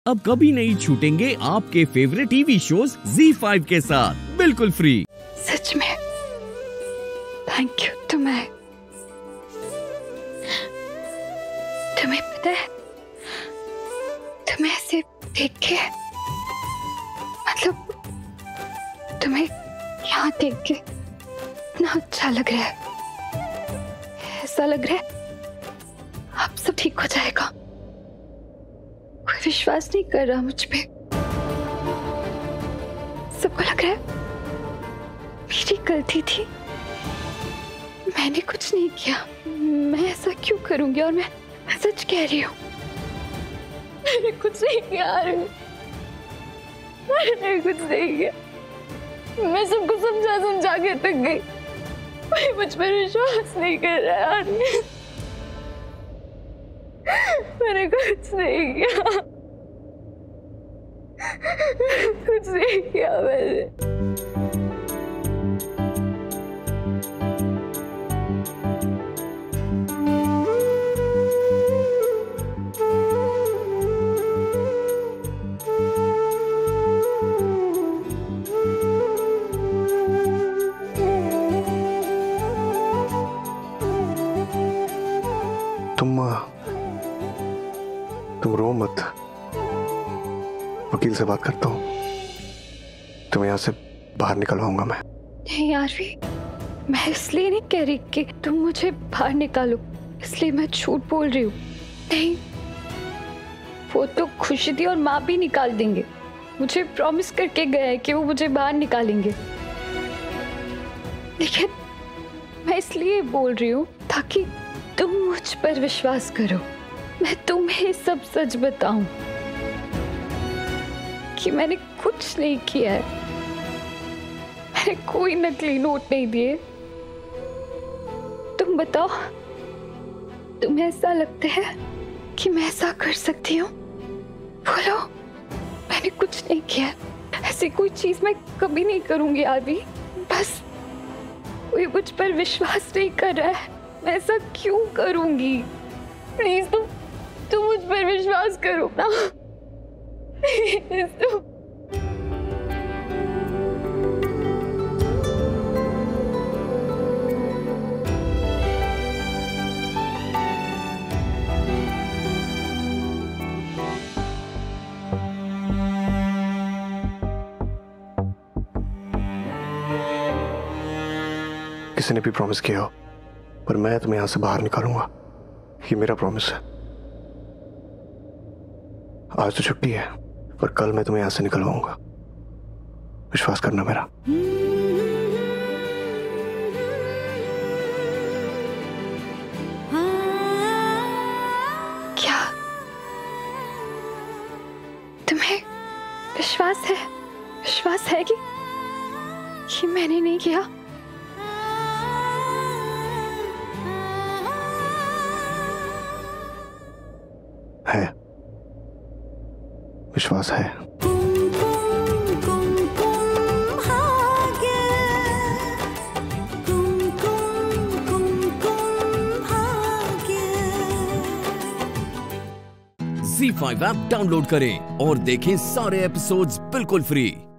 अब कभी नहीं छूटेंगे आपके फेवरेट टीवी शोज ZEE5 के साथ बिल्कुल फ्री। सच में थैंक यू। तुम्हें पता है, तुम्हें ऐसे देख के, मतलब तुम्हें यहाँ देख के इतना अच्छा लग रहा है, ऐसा लग रहा है अब सब ठीक हो जाएगा। कोई विश्वास नहीं कर रहा मुझ पे। सबको लग रहा है मेरी गलती थी, मैंने कुछ नहीं किया। मैं ऐसा क्यों करूंगी? और मैं सच कह रही हूँ, मैंने कुछ नहीं किया। मैंने कुछ नहीं किया। मैं सबको समझा के थक गई। कोई मुझ पर विश्वास नहीं कर रहा है। मैंने कुछ नहीं किया, कुछ नहीं किया मैंने। तुम रो मत, वकील से बात करता हूँ, तुम्हें यहाँ से बाहर निकलवाऊंगा मैं। नहीं आरवी, मैं इसलिए नहीं कह रही कि तुम मुझे बाहर निकालो, इसलिए मैं झूठ बोल रही हूँ। नहीं, वो तो खुशी दी और माँ भी निकाल देंगे। मुझे प्रॉमिस करके गए हैं कि वो मुझे बाहर निकालेंगे। लेकिन मैं इसलिए बोल रही हूँ ताकि तुम मुझ पर विश्वास करो। मैं तुम्हें सब सच बताऊं कि मैंने कुछ नहीं किया है। मैंने कोई नकली नोट नहीं दिए। तुम बताओ, तुम्हें ऐसा लगता है कि मैं ऐसा कर सकती हूँ? बोलो, मैंने कुछ नहीं किया। ऐसी कोई चीज मैं कभी नहीं करूंगी आरवी। बस कोई मुझ पर विश्वास नहीं कर रहा है, मैं ऐसा क्यों करूंगी? प्लीज तुम मुझ पर विश्वास करो ना। प्लीज तुम। किसी ने भी प्रॉमिस किया हो, पर मैं तुम्हें यहां से बाहर निकालूंगा, ये मेरा प्रॉमिस है। आज तो छुट्टी है, पर कल मैं तुम्हें यहां से निकलवाऊंगा। विश्वास करना मेरा। क्या तुम्हें विश्वास है? विश्वास है कि मैंने नहीं किया? है, विश्वास है। ZEE5 ऐप डाउनलोड करें और देखें सारे एपिसोड्स बिल्कुल फ्री।